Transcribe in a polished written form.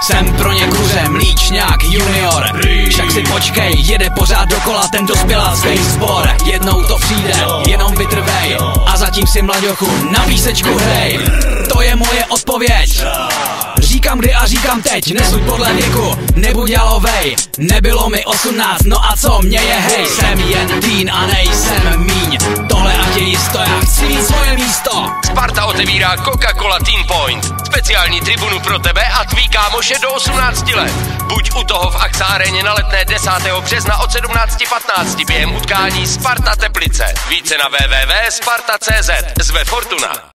Jsem pro ně kuře, mlíčňák, junior. Však si počkej, jede pořád dokola ten dospělácký sbor. Jednou to přijde, jenom vytrvej. A zatím si mlaďochu na písečku hrej. To je moje odpověď. Říkám kdy a říkám teď, nesuď podle věku, nebuď jalovej. Nebylo mi 18, no a co mě je hej. Jsem jen teen a nejsem míň. Tohle ať je jisto, já chci mít svoje místo. Sparta otevírá Coca-Cola Teen Point. Speciální tribunu pro tebe a tvý kámoše do 18 let. Buď u toho v Axa aréně na Letné 10. března od 17:15 během utkání Sparta Teplice. Více na www.sparta.cz. Zve Fortuna.